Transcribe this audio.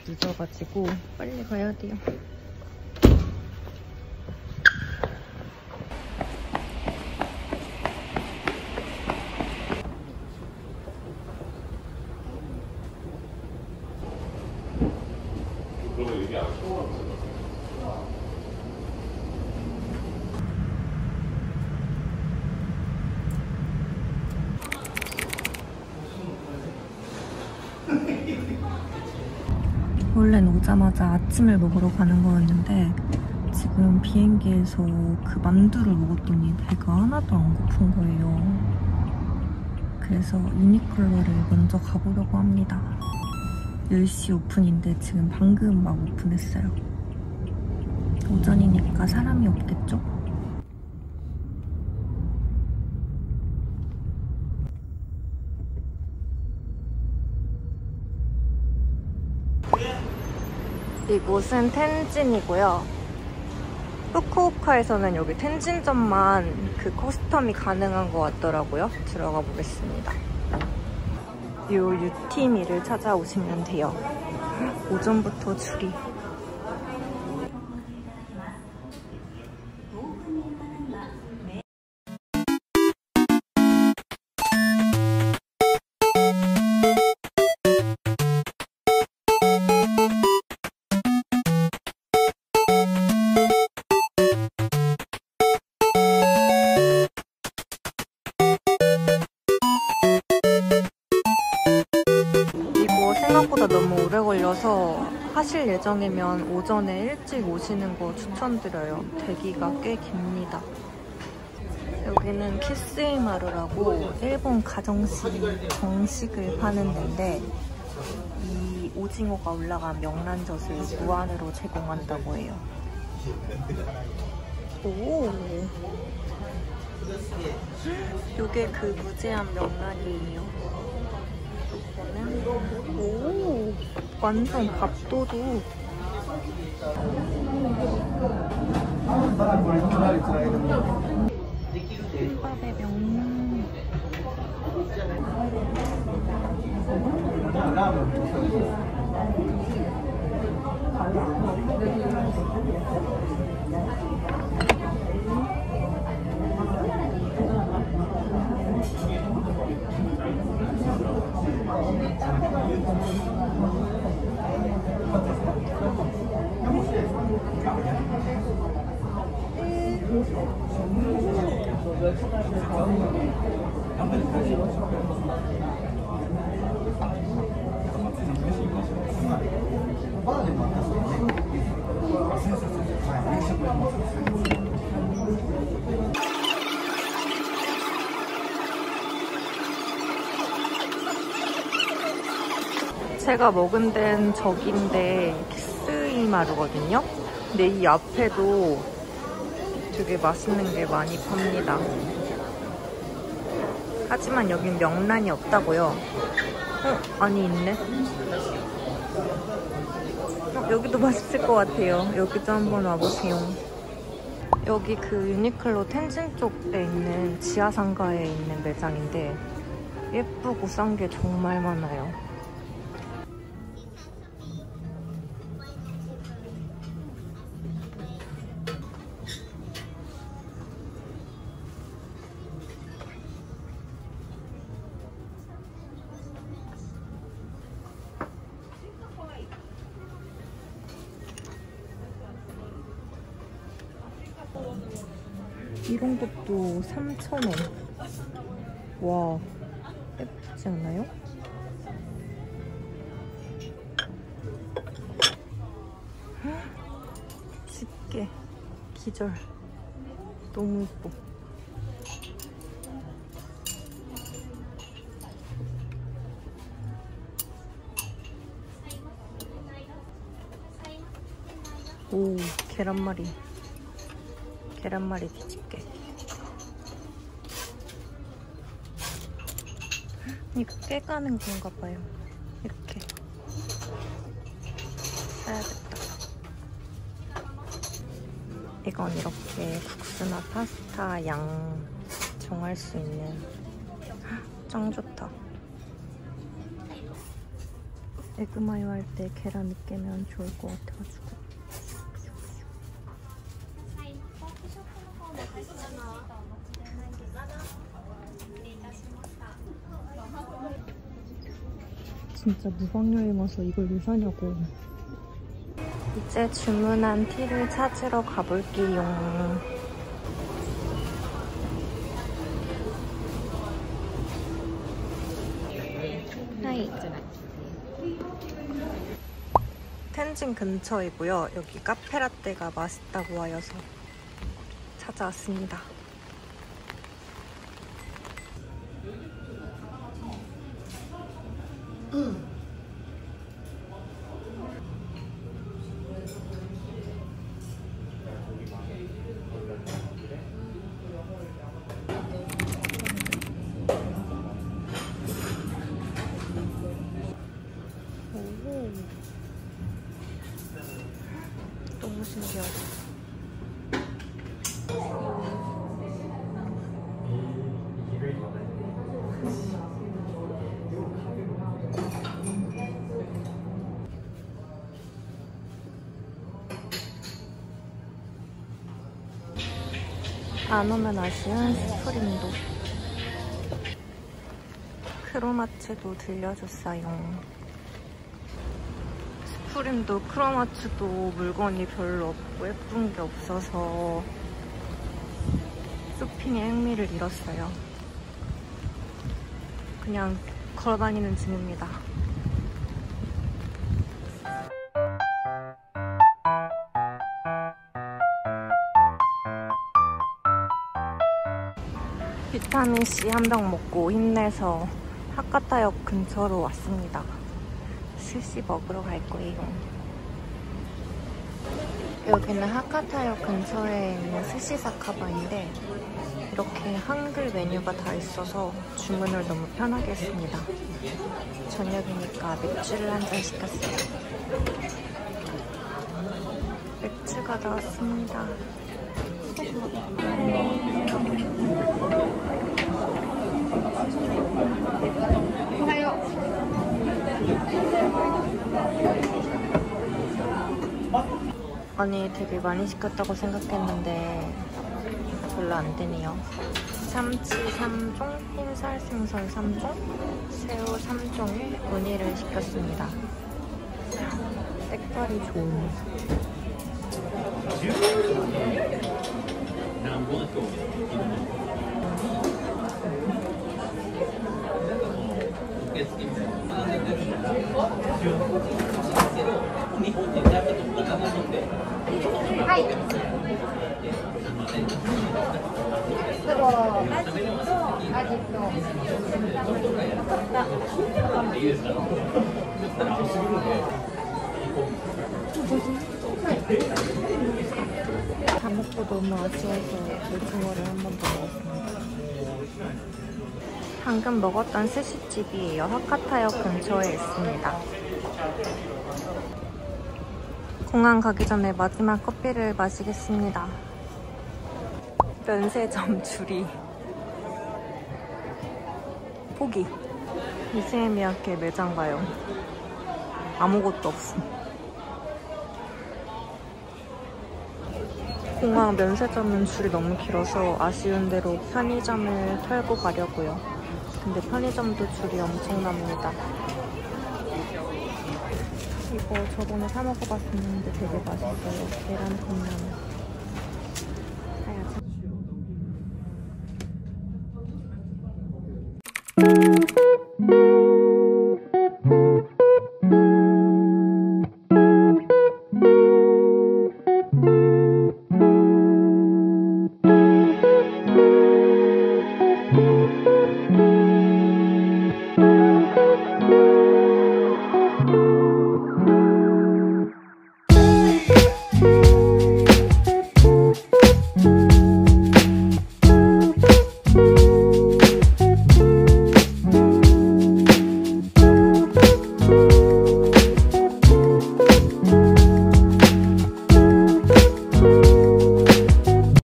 늦어가지고 빨리 가야 돼요. 원래는 오자마자 아침을 먹으러 가는 거였는데 지금 비행기에서 그 만두를 먹었더니 배가 하나도 안 고픈 거예요. 그래서 유니클로를 먼저 가보려고 합니다. 10시 오픈인데 지금 방금 막 오픈했어요. 오전이니까 사람이 없겠죠? 이곳은 텐진이고요. 후쿠오카에서는 여기 텐진점만 그 커스텀이 가능한 것 같더라고요. 들어가 보겠습니다. 요 유티미를 찾아오시면 돼요. 오전부터 줄이. 생각보다 너무 오래 걸려서 하실 예정이면 오전에 일찍 오시는 거 추천드려요. 대기가 꽤 깁니다. 여기는 키스이마루라고 일본 가정식 정식을 파는 데인데 이 오징어가 올라간 명란젓을 무한으로 제공한다고 해요. 오, 이게 그 무제한 명란이에요. 오, 완전 밥도둑. 흰밥의 명란. 제가 먹은 데는 저긴데 키스이마루거든요. 근데 이 앞에도 되게 맛있는 게 많이 팝니다. 하지만 여긴 명란이 없다고요. 아니 있네. 여기도 맛있을 것 같아요. 여기도 한번 와보세요. 여기 그 유니클로 텐진 쪽에 있는 지하상가에 있는 매장인데 예쁘고 싼 게 정말 많아요. 이런 것도 3,000원. 와, 예쁘지 않아요? 집게 기절. 너무 예뻐. 오, 계란말이 뒤집게. 이거 깨가는 건가 봐요. 이렇게 사야겠다. 이건 이렇게 국수나 파스타 양 정할 수 있는. 짱 좋다. 에그마요 할 때 계란 으깨면 좋을 것 같아가지고. 진짜 무방여행 와서 이걸 왜 사냐고. 이제 주문한 티를 찾으러 가볼게요. 하이. 텐진 근처이고요. 여기 카페라떼가 맛있다고 하여서 찾아왔습니다. 너무 신기하다. 안 오면 아쉬운 스프링도. 크로마츠도 들려줬어요. 스프림도 크로마츠도 물건이 별로 없고 예쁜 게 없어서 쇼핑의 흥미를 잃었어요. 그냥 걸어다니는 중입니다. 비타민C 한 병 먹고 힘내서 하카타역 근처로 왔습니다. 스시 먹으러 갈 거예요. 여기는 하카타역 근처에 있는 스시사카바인데 이렇게 한글 메뉴가 다 있어서 주문을 너무 편하게 했습니다. 저녁이니까 맥주를 한 잔 시켰어요. 맥주가 나왔습니다. 아니 되게 많이 시켰다고 생각했는데 별로 안 되네요. 참치 3종, 흰살 생선 3종, 새우 3종에 우니를 시켰습니다. 색깔이 좋은. 다 먹고 너무 아쉬워서 물총어를 한 번 더 먹었습니다. 방금 먹었던 스시집이에요. 하카타역 근처에 있습니다. 공항 가기 전에 마지막 커피를 마시겠습니다. 면세점 줄이 포기. 이세미야케 매장 가요. 아무것도 없음. 공항 면세점은 줄이 너무 길어서 아쉬운 대로 편의점을 털고 가려고요. 근데 편의점도 줄이 엄청납니다. 이거 저번에 사 먹어봤었는데 되게 맛있어요. 계란 컵라면.